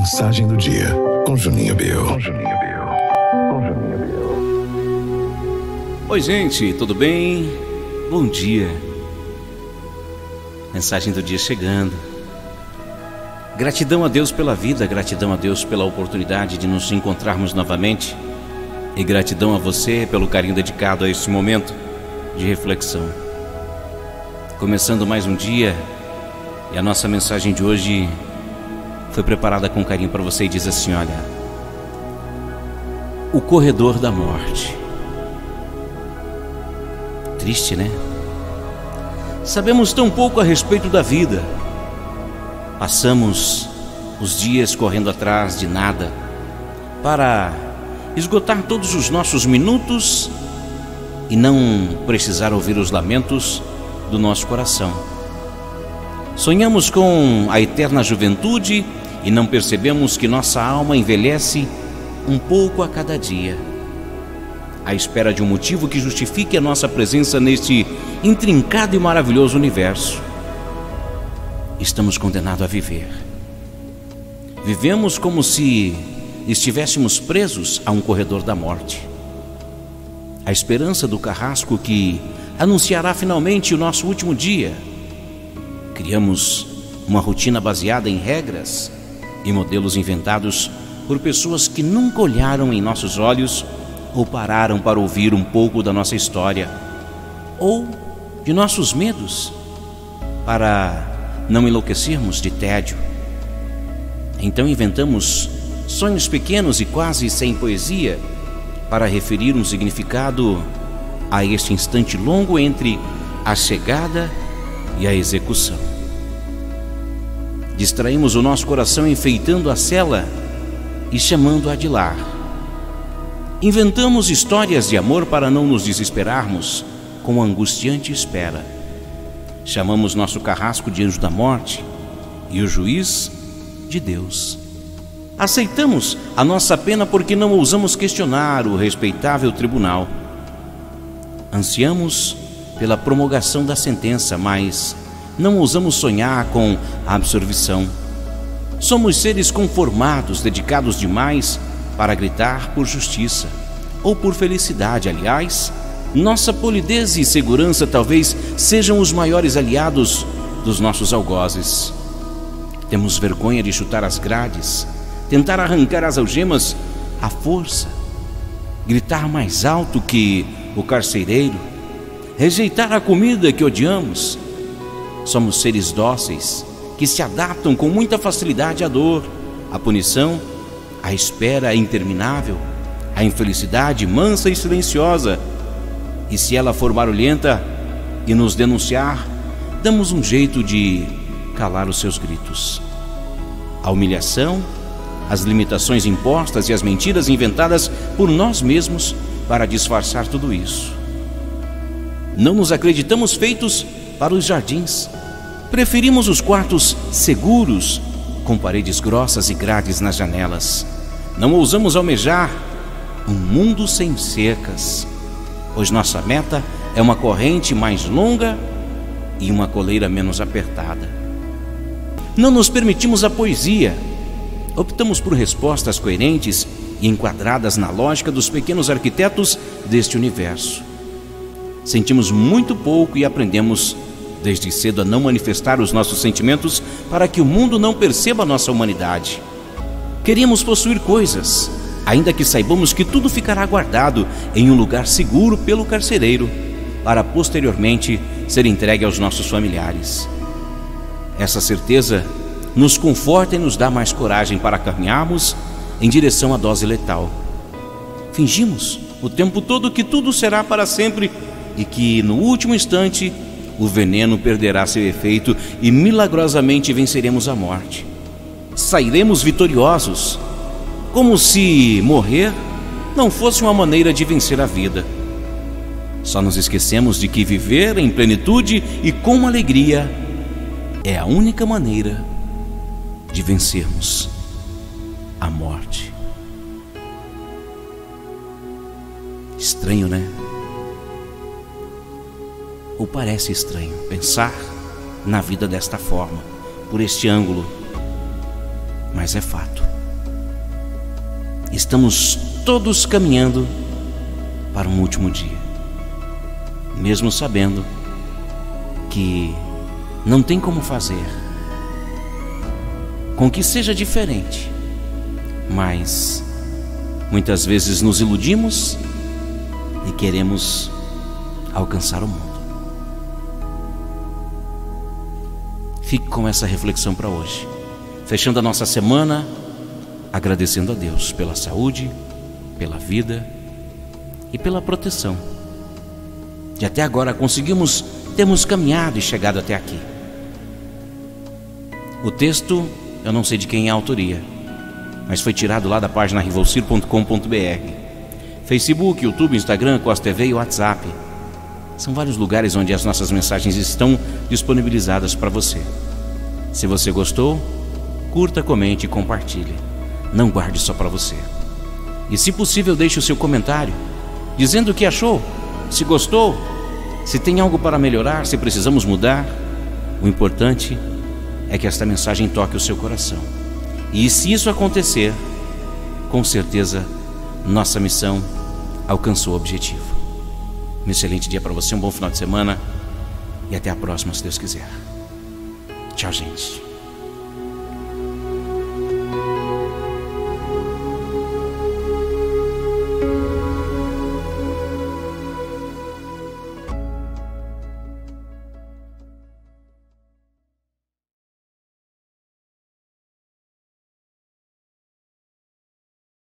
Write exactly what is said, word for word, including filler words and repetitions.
Mensagem do dia com Juninho Bill. Com Juninho Bill. Com Juninho Bill. Oi, gente, tudo bem? Bom dia. Mensagem do dia chegando. Gratidão a Deus pela vida, gratidão a Deus pela oportunidade de nos encontrarmos novamente e gratidão a você pelo carinho dedicado a este momento de reflexão. Começando mais um dia, e a nossa mensagem de hoje foi preparada com carinho para você e diz assim: olha, o corredor da morte. Triste, né? Sabemos tão pouco a respeito da vida. Passamos os dias correndo atrás de nada para esgotar todos os nossos minutos e não precisar ouvir os lamentos do nosso coração. Sonhamos com a eterna juventude e não percebemos que nossa alma envelhece um pouco a cada dia, à espera de um motivo que justifique a nossa presença neste intrincado e maravilhoso universo. Estamos condenados a viver. Vivemos como se estivéssemos presos a um corredor da morte. A esperança do carrasco que anunciará finalmente o nosso último dia. Criamos uma rotina baseada em regras e modelos inventados por pessoas que nunca olharam em nossos olhos ou pararam para ouvir um pouco da nossa história ou de nossos medos, para não enlouquecermos de tédio. Então inventamos sonhos pequenos e quase sem poesia para referir um significado a este instante longo entre a chegada e a execução. Distraímos o nosso coração enfeitando a cela e chamando-a de lar. Inventamos histórias de amor para não nos desesperarmos com a angustiante espera. Chamamos nosso carrasco de anjo da morte e o juiz de Deus. Aceitamos a nossa pena porque não ousamos questionar o respeitável tribunal. Ansiamos pela promulgação da sentença, mas não ousamos sonhar com a absolvição. Somos seres conformados, dedicados demais para gritar por justiça ou por felicidade. Aliás, nossa polidez e segurança talvez sejam os maiores aliados dos nossos algozes. Temos vergonha de chutar as grades, tentar arrancar as algemas à força, gritar mais alto que o carcereiro, rejeitar a comida que odiamos. Somos seres dóceis que se adaptam com muita facilidade à dor, à punição, à espera interminável, à infelicidade mansa e silenciosa. E se ela for barulhenta e nos denunciar, damos um jeito de calar os seus gritos. A humilhação, as limitações impostas e as mentiras inventadas por nós mesmos para disfarçar tudo isso. Não nos acreditamos feitos para os jardins. Preferimos os quartos seguros, com paredes grossas e grades nas janelas. Não ousamos almejar um mundo sem cercas, pois nossa meta é uma corrente mais longa e uma coleira menos apertada. Não nos permitimos a poesia. Optamos por respostas coerentes e enquadradas na lógica dos pequenos arquitetos deste universo. Sentimos muito pouco e aprendemos desde cedo a não manifestar os nossos sentimentos para que o mundo não perceba a nossa humanidade. Queríamos possuir coisas, ainda que saibamos que tudo ficará guardado em um lugar seguro pelo carcereiro, para posteriormente ser entregue aos nossos familiares. Essa certeza nos conforta e nos dá mais coragem para caminharmos em direção à dose letal. Fingimos o tempo todo que tudo será para sempre e que no último instante o veneno perderá seu efeito e milagrosamente venceremos a morte. Sairemos vitoriosos, como se morrer não fosse uma maneira de vencer a vida. Só nos esquecemos de que viver em plenitude e com alegria é a única maneira de vencermos a morte. Estranho, né? Ou parece estranho pensar na vida desta forma, por este ângulo. mas é fato. Estamos todos caminhando para um último dia, mesmo sabendo que não tem como fazer com que seja diferente, mas muitas vezes nos iludimos e queremos alcançar o mundo. Fique com essa reflexão para hoje, fechando a nossa semana, agradecendo a Deus pela saúde, pela vida e pela proteção. E até agora conseguimos, temos caminhado e chegado até aqui. O texto, eu não sei de quem é a autoria, mas foi tirado lá da página rivolcir ponto com ponto br. Facebook, YouTube, Instagram, Costa T V e WhatsApp. São vários lugares onde as nossas mensagens estão disponibilizadas para você. Se você gostou, curta, comente e compartilhe. Não guarde só para você. E se possível, deixe o seu comentário, dizendo o que achou, se gostou, se tem algo para melhorar, se precisamos mudar. O importante é que esta mensagem toque o seu coração. E se isso acontecer, com certeza, nossa missão alcançou o objetivo. Um excelente dia para você, um bom final de semana e até a próxima, se Deus quiser. Tchau, gente.